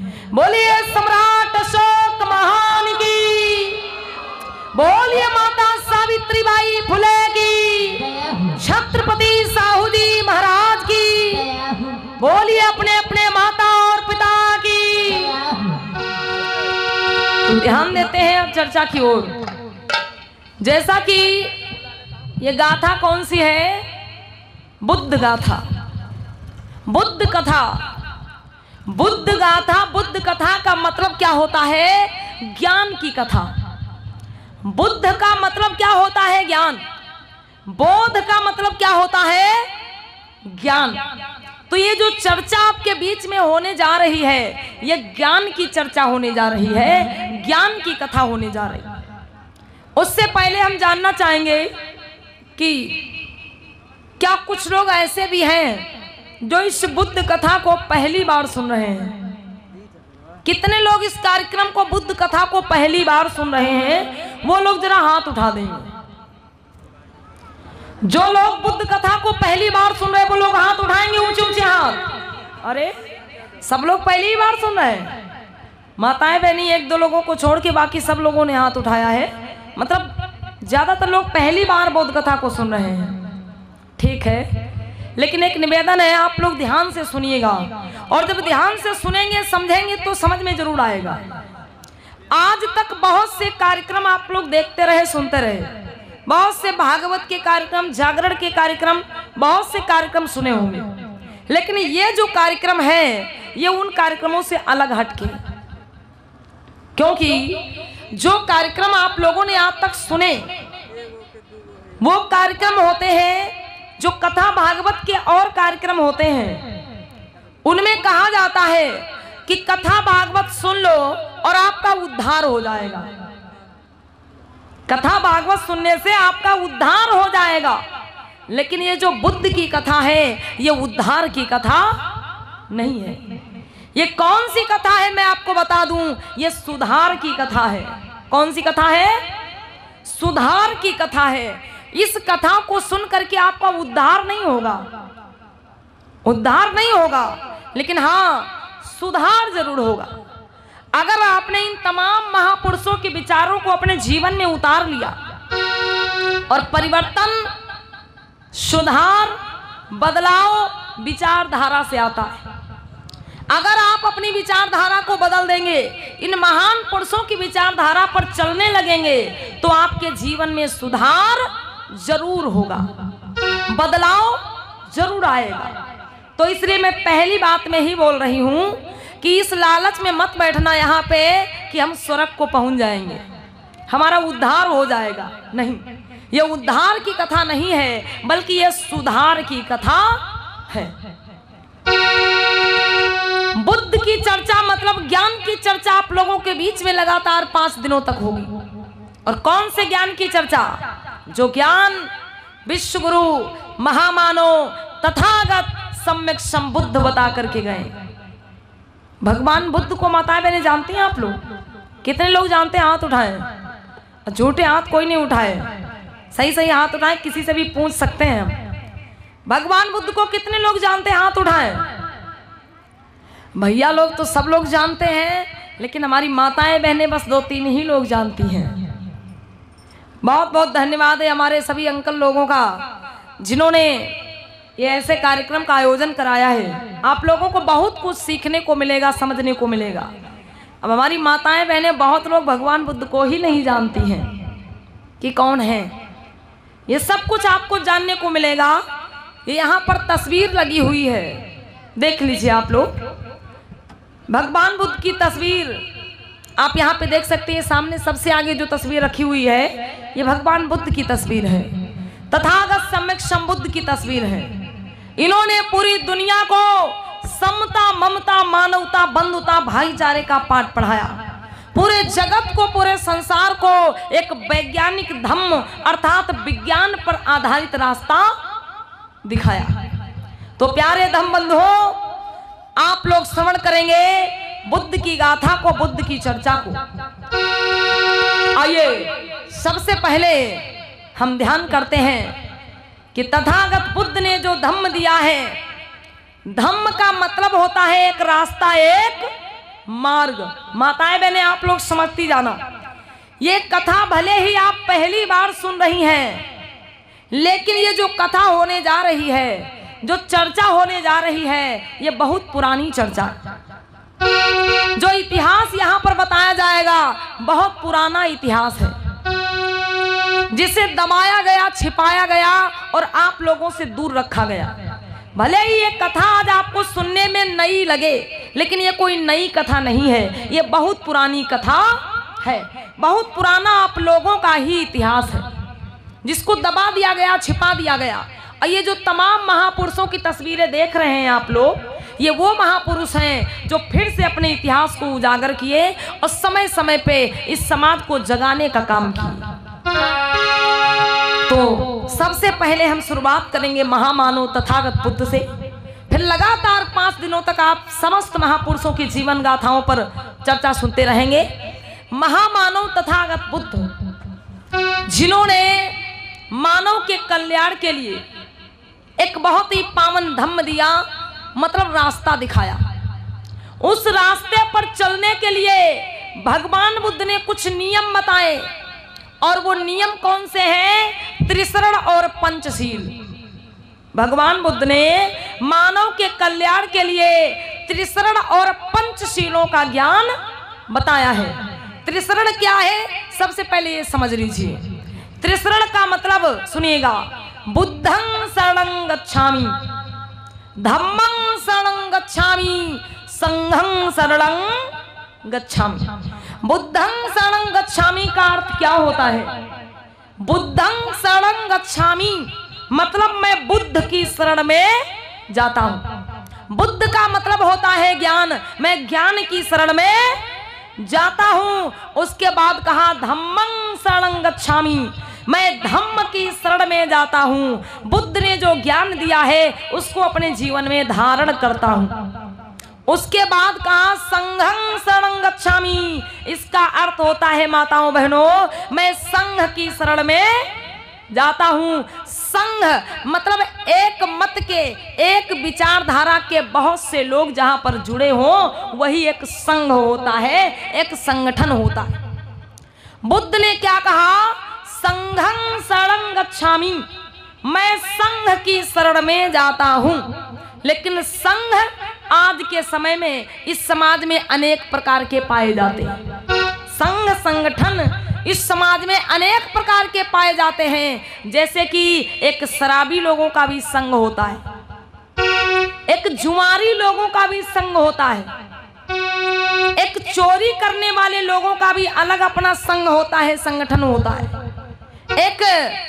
बोलिए सम्राट अशोक महान की, बोलिए माता सावित्रीबाई फुले की, छत्रपति साहू जी महाराज की, बोलिए अपने अपने माता और पिता की। तो ध्यान देते हैं अब चर्चा की ओर। जैसा कि ये गाथा कौन सी है? बुद्ध गाथा, बुद्ध कथा। बुद्ध गाथा, बुद्ध कथा का मतलब क्या होता है? ज्ञान की कथा। बुद्ध का मतलब क्या होता है? ज्ञान। बोध का मतलब क्या होता है? ज्ञान। तो ये जो चर्चा आपके बीच में होने जा रही है, ये ज्ञान की चर्चा होने जा रही है, ज्ञान की कथा होने जा रही है। उससे पहले हम जानना चाहेंगे कि क्या कुछ लोग ऐसे भी हैं जो इस बुद्ध कथा को पहली बार सुन रहे हैं? कितने लोग इस कार्यक्रम को, बुद्ध कथा को पहली बार सुन रहे हैं? वो लोग जरा हाथ उठा देंगे। जो लोग बुद्ध कथा को पहली बार सुन रहे हैं वो लोग हाथ उठाएंगे, ऊंचे ऊंचे हाथ। अरे सब लोग पहली बार सुन रहे हैं? माताएं बहनी एक दो लोगों को छोड़ के बाकी सब लोगों ने हाथ उठाया है। मतलब ज्यादातर लोग पहली बार बुद्ध कथा को सुन रहे हैं। ठीक है, लेकिन एक निवेदन है, आप लोग ध्यान से सुनिएगा, और जब ध्यान से सुनेंगे समझेंगे तो समझ में जरूर आएगा। आज तक बहुत से कार्यक्रम आप लोग देखते रहे, सुनते रहे, बहुत से भागवत के कार्यक्रम, जागरण के कार्यक्रम, बहुत से कार्यक्रम सुने होंगे, लेकिन ये जो कार्यक्रम है ये उन कार्यक्रमों से अलग हटके, क्योंकि जो कार्यक्रम आप लोगों ने आज तक सुने वो कार्यक्रम होते हैं जो कथा भागवत के और कार्यक्रम होते हैं। उनमें कहा जाता है कि कथा भागवत सुन लो और आपका उद्धार हो जाएगा। कथा भागवत सुनने से आपका उद्धार हो जाएगा। लेकिन ये जो बुद्ध की कथा है ये उद्धार की कथा नहीं है। ये कौन सी कथा है मैं आपको बता दूं, ये सुधार की कथा है। कौन सी कथा है? सुधार की कथा है। इस कथा को सुन करके आपका उद्धार नहीं होगा, उद्धार नहीं होगा, लेकिन हाँ सुधार जरूर होगा। अगर आपने इन तमाम महापुरुषों के विचारों को अपने जीवन में उतार लिया और परिवर्तन, सुधार, बदलाव विचारधारा से आता है। अगर आप अपनी विचारधारा को बदल देंगे, इन महान पुरुषों की विचारधारा पर चलने लगेंगे, तो आपके जीवन में सुधार जरूर होगा, बदलाव जरूर आएगा। तो इसलिए मैं पहली बात में ही बोल रही हूं कि इस लालच में मत बैठना यहाँ पे कि हम स्वर्ग को पहुंच जाएंगे, हमारा उद्धार हो जाएगा। नहीं, ये उद्धार की कथा नहीं है, बल्कि ये सुधार की कथा है। बुद्ध की चर्चा मतलब ज्ञान की चर्चा आप लोगों के बीच में लगातार 5 दिनों तक होगी। और कौन से ज्ञान की चर्चा? जो ज्ञान विश्व गुरु महामानव तथागत सम्यक संबुद्ध बता करके गए। भगवान बुद्ध को माताएं बहनें जानती हैं आप लोग? कितने लोग जानते हैं? हाथ उठाएं। झूठे हाथ कोई नहीं उठाए, सही सही हाथ उठाएं, किसी से भी पूछ सकते हैं हम। भगवान बुद्ध को कितने लोग जानते हैं? हाथ उठाएं। भैया लोग तो सब लोग जानते हैं, लेकिन हमारी माताएं बहनें बस 2-3 ही लोग जानती हैं। बहुत बहुत धन्यवाद है हमारे सभी अंकल लोगों का जिन्होंने ये ऐसे कार्यक्रम का आयोजन कराया है। आप लोगों को बहुत कुछ सीखने को मिलेगा, समझने को मिलेगा। अब हमारी माताएं बहनें बहुत लोग भगवान बुद्ध को ही नहीं जानती हैं कि कौन है। ये सब कुछ आपको जानने को मिलेगा। ये यहाँ पर तस्वीर लगी हुई है, देख लीजिए आप लोग। भगवान बुद्ध की तस्वीर आप यहाँ पे देख सकते हैं। सामने सबसे आगे जो तस्वीर रखी हुई है ये भगवान बुद्ध की तस्वीर है, तथागत सम्यक संबुद्ध की तस्वीर है। इन्होंने पूरी दुनिया को समता, ममता, मानवता, बंधुता, भाईचारे का पाठ पढ़ाया। पूरे जगत को, पूरे संसार को एक वैज्ञानिक धम्म अर्थात विज्ञान पर आधारित रास्ता दिखाया। तो प्यारे धम्म बंधुओं, आप लोग श्रवण करेंगे बुद्ध की गाथा को, बुद्ध की चर्चा को। आइए सबसे पहले हम ध्यान करते हैं कि तथागत बुद्ध ने जो धम्म दिया है, धम्म का मतलब होता है एक रास्ता, एक मार्ग। माताएं बहनें आप लोग समझती जाना, ये कथा भले ही आप पहली बार सुन रही हैं, लेकिन ये जो कथा होने जा रही है, जो चर्चा होने जा रही है, ये बहुत पुरानी चर्चा। जो इतिहास यहाँ पर बताया जाएगा बहुत पुराना इतिहास है, जिसे दबाया गया, छिपाया गया और आप लोगों से दूर रखा गया। भले ही ये कथा आज आपको सुनने में नई लगे, लेकिन ये कोई नई कथा नहीं है, ये बहुत पुरानी कथा है, बहुत पुराना आप लोगों का ही इतिहास है, जिसको दबा दिया गया, छिपा दिया गया। और ये जो तमाम महापुरुषों की तस्वीरें देख रहे हैं आप लोग, ये वो महापुरुष हैं जो फिर से अपने इतिहास को उजागर किए और समय समय पे इस समाज को जगाने का काम किया। तो सबसे पहले हम शुरुआत करेंगे महामानव तथागत बुद्ध से, फिर लगातार 5 दिनों तक आप समस्त महापुरुषों की जीवन गाथाओं पर चर्चा सुनते रहेंगे। महामानव तथागत बुद्ध, जिन्होंने मानव के कल्याण के लिए एक बहुत ही पावन धम्म दिया, मतलब रास्ता दिखाया। उस रास्ते पर चलने के लिए भगवान बुद्ध ने कुछ नियम बताए, और वो नियम कौन से हैं? त्रिशरण और पंचशील। भगवान बुद्ध ने मानव के कल्याण के लिए त्रिशरण और पंचशीलों का ज्ञान बताया है। त्रिशरण क्या है? सबसे पहले ये समझ लीजिए। त्रिशरण का मतलब सुनिएगा, बुद्धं शरणं गच्छामि, धम्मं शरणं गच्छामि, संघं शरणं गच्छामि। बुद्धं शरणं गच्छामि का अर्थ क्या होता है? बुद्धं शरणं गच्छामि मतलब मैं बुद्ध की शरण में जाता हूं। बुद्ध का मतलब होता है ज्ञान, मैं ज्ञान की शरण में जाता हूं। उसके बाद कहा धम्मं शरणं गच्छामि, मैं धम्म की शरण में जाता हूं। बुद्ध ने जो ज्ञान दिया है उसको अपने जीवन में धारण करता हूं। उसके बाद कहा संघं शरणं गच्छामि, इसका अर्थ होता है माताओं बहनों, मैं संघ की शरण में जाता हूं। संघ मतलब एक मत के, एक विचारधारा के बहुत से लोग जहां पर जुड़े हों, वही एक संघ होता है, एक संगठन होता है। बुद्ध ने क्या कहा? संघं शरणं गच्छामि, मैं संघ की शरण में जाता हूं। लेकिन संघ आज के समय में इस समाज में अनेक प्रकार के पाए जाते हैं। संघ संगठन इस समाज में अनेक प्रकार के पाए जाते हैं। जैसे कि एक शराबी लोगों का भी संघ होता है, एक जुआरी लोगों का भी संघ होता है, एक चोरी करने वाले लोगों का भी अलग अपना संघ होता है, संगठन होता है। एक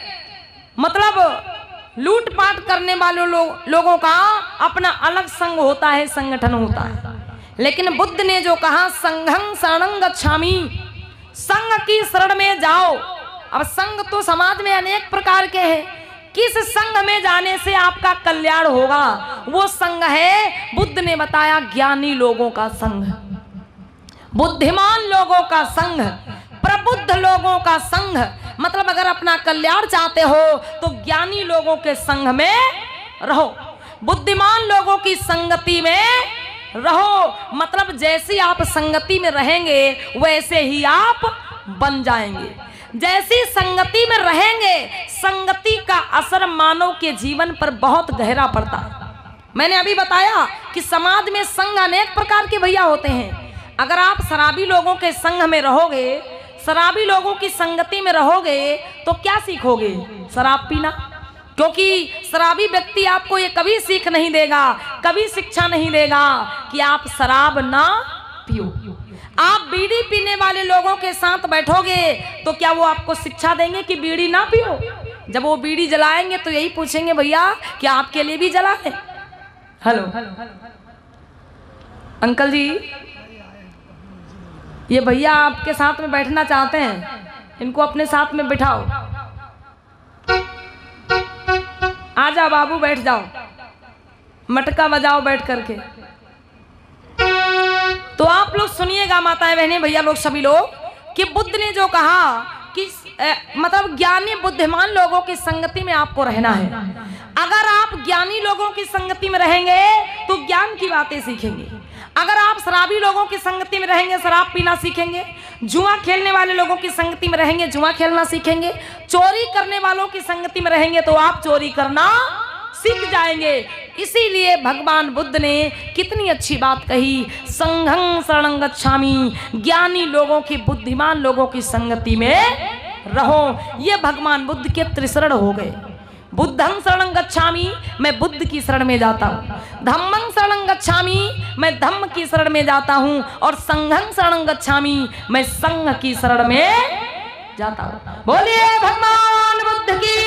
मतलब लूटपाट करने वाले लोगों का अपना अलग संघ होता है, संगठन होता है। लेकिन बुद्ध ने जो कहा संघं शरणं गच्छामि, संघ की शरण में जाओ। अब संघ तो समाज में अनेक प्रकार के हैं, किस संघ में जाने से आपका कल्याण होगा? वो संघ है, बुद्ध ने बताया, ज्ञानी लोगों का संघ, बुद्धिमान लोगों का संघ, प्रबुद्ध लोगों का संघ। मतलब अगर अपना कल्याण चाहते हो तो ज्ञानी लोगों के संघ में रहो, बुद्धिमान लोगों की संगति में रहो। मतलब जैसी आप संगति में रहेंगे वैसे ही आप बन जाएंगे। जैसी संगति में रहेंगे, संगति का असर मानव के जीवन पर बहुत गहरा पड़ता है। मैंने अभी बताया कि समाज में संघ अनेक प्रकार के भैया होते हैं। अगर आप शराबी लोगों के संघ में रहोगे, शराबी लोगों की संगति में रहोगे, तो क्या सीखोगे? शराब पीना। क्योंकि शराबी व्यक्ति आपको ये कभी सीख नहीं देगा, कभी शिक्षा नहीं देगा कि आप शराब ना पियो। आप बीड़ी पीने वाले लोगों के साथ बैठोगे तो क्या वो आपको शिक्षा देंगे कि बीड़ी ना पियो? जब वो बीड़ी जलाएंगे तो यही पूछेंगे, भैया क्या आपके लिए भी जला है? हेलो अंकल जी, ये भैया आपके साथ में बैठना चाहते हैं, इनको अपने साथ में बिठाओ। आ जाओ बाबू, बैठ जाओ, मटका बजाओ बैठ करके। तो आप लोग सुनिएगा माताएं बहनें भैया लोग सभी लोग, कि बुद्ध ने जो कहा कि मतलब ज्ञानी बुद्धिमान लोगों की संगति में आपको रहना है। अगर आप ज्ञानी लोगों की संगति में रहेंगे तो ज्ञान की बातें सीखेंगे। अगर आप शराबी लोगों की संगति में रहेंगे शराब पीना सीखेंगे, जुआ खेलने वाले लोगों की संगति में रहेंगे जुआ खेलना सीखेंगे, चोरी करने वालों की संगति में रहेंगे तो आप चोरी करना सीख जाएंगे। इसीलिए भगवान बुद्ध ने कितनी अच्छी बात कही, संघं शरणं गच्छामि, ज्ञानी लोगों की बुद्धिमान लोगों की संगति में रहो। ये भगवान बुद्ध के त्रिशरण हो गए। बुद्धं शरणं गच्छामि, मैं बुद्ध की शरण में जाता हूँ। धम्मं शरणं गच्छामि, मैं धम्म की शरण में जाता हूँ। और संघं शरणं गच्छामि, मैं संघ की शरण में जाता हूँ। बोलिए भगवान बुद्ध की।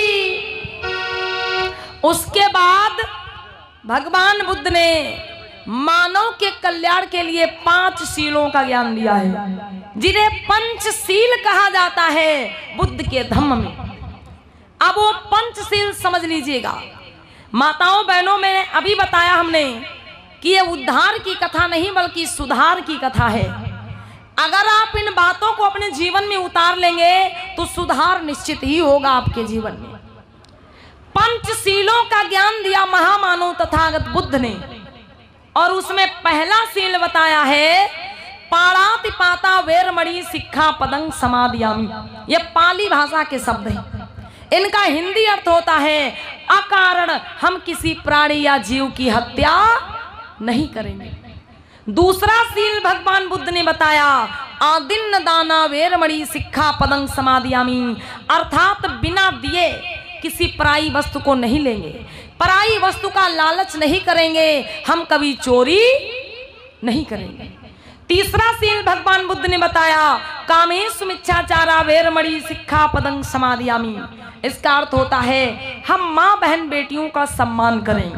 उसके बाद भगवान बुद्ध ने मानव के कल्याण के लिए 5 शीलों का ज्ञान दिया है, जिन्हें पंचशील कहा जाता है बुद्ध के धम्म में। अब वो पंचशील समझ लीजिएगा। माताओं बहनों, में अभी बताया हमने कि ये उद्धार की कथा नहीं बल्कि सुधार की कथा है। अगर आप इन बातों को अपने जीवन में उतार लेंगे तो सुधार निश्चित ही होगा आपके जीवन में। पंचशीलों का ज्ञान दिया महामानव तथागत बुद्ध ने, और उसमें पहला शील बताया है पाणातिपाता वेरमणि शिक्षा पदं समादियामि। ये पाली भाषा के शब्द हैं। इनका हिंदी अर्थ होता है अकारण हम किसी प्राणी या जीव की हत्या नहीं करेंगे। दूसरा शील भगवान बुद्ध ने बताया आदिन्न दाना वेरमणि शिक्षा पदं समादियामि, अर्थात बिना दिए किसी पराई वस्तु को नहीं लेंगे, पराई वस्तु का लालच नहीं करेंगे, हम कभी चोरी नहीं करेंगे। तीसरा शील भगवान बुद्ध ने बताया कामेषु मिच्छाचारा वेरमणि शिक्षा पदं समादियामि। इसका अर्थ होता है हम माँ बहन बेटियों का सम्मान करेंगे,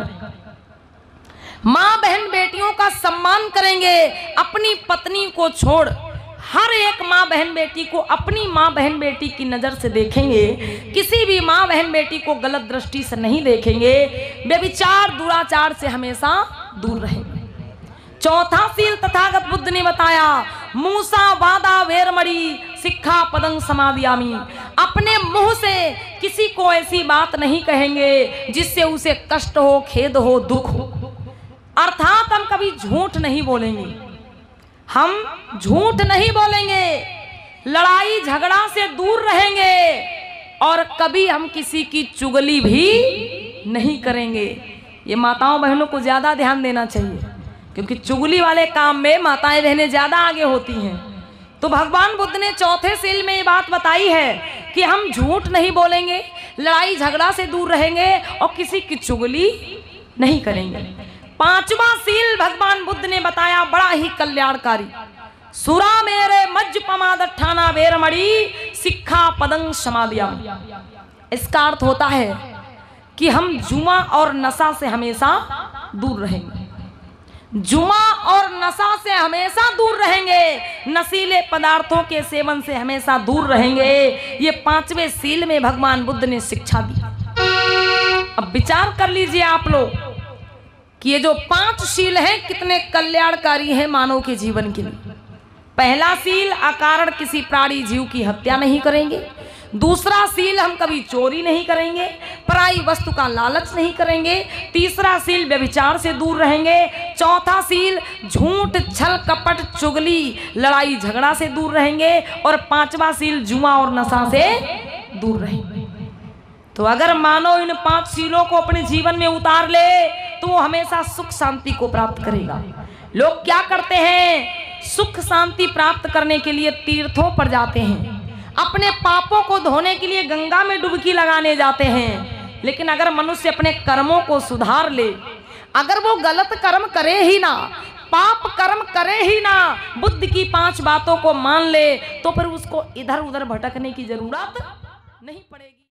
माँ बहन बेटियों का सम्मान करेंगे। अपनी पत्नी को छोड़ हर एक माँ बहन बेटी को अपनी माँ बहन बेटी की नजर से देखेंगे, किसी भी माँ बहन बेटी को गलत दृष्टि से नहीं देखेंगे, व्यभिचार दुराचार से हमेशा दूर रहेंगे। चौथा शील तथागत बुद्ध ने बताया मूसा वादा वेरमणि शिक्षा पदं समादियामि। अपने मुंह से किसी को ऐसी बात नहीं कहेंगे जिससे उसे कष्ट हो, खेद हो, दुख हो। अर्थात हम कभी झूठ नहीं बोलेंगे, हम झूठ नहीं बोलेंगे, लड़ाई झगड़ा से दूर रहेंगे, और कभी हम किसी की चुगली भी नहीं करेंगे। ये माताओं बहनों को ज्यादा ध्यान देना चाहिए, क्योंकि चुगली वाले काम में माताएं बहनें ज्यादा आगे होती हैं। तो भगवान बुद्ध ने चौथे शील में ये बात बताई है कि हम झूठ नहीं बोलेंगे, लड़ाई झगड़ा से दूर रहेंगे और किसी की चुगली नहीं करेंगे। पांचवा शील भगवान बुद्ध ने बताया बड़ा ही कल्याणकारी, सुरा मेरे मज्ज पमादठाना वेरमणि शिक्षा पदं समादियामि। इसका अर्थ होता है कि हम जुआ और नशा से हमेशा दूर रहेंगे, जुआ और नशा से हमेशा दूर रहेंगे, नशीले पदार्थों के सेवन से हमेशा दूर रहेंगे। ये पांचवें शील में भगवान बुद्ध ने शिक्षा दी। अब विचार कर लीजिए आप लोग कि ये जो 5 शील हैं कितने कल्याणकारी हैं मानव के जीवन के लिए। पहला शील अकारण किसी प्राणी जीव की हत्या नहीं करेंगे। दूसरा शील हम कभी चोरी नहीं करेंगे, पराई वस्तु का लालच नहीं करेंगे। तीसरा शील व्यभिचार से दूर रहेंगे। चौथा शील झूठ, छल, कपट, चुगली, लड़ाई झगड़ा से दूर रहेंगे। और पांचवा शील जुआ और नशा से दूर रहेंगे। तो अगर मानव इन 5 शीलों को अपने जीवन में उतार ले तो वो हमेशा सुख शांति को प्राप्त करेगा। लोग क्या करते हैं, सुख शांति प्राप्त करने के लिए तीर्थों पर जाते हैं, अपने पापों को धोने के लिए गंगा में डुबकी लगाने जाते हैं। लेकिन अगर मनुष्य अपने कर्मों को सुधार ले, अगर वो गलत कर्म करे ही ना, पाप कर्म करे ही ना, बुद्ध की 5 बातों को मान ले, तो फिर उसको इधर उधर भटकने की जरूरत नहीं पड़ेगी।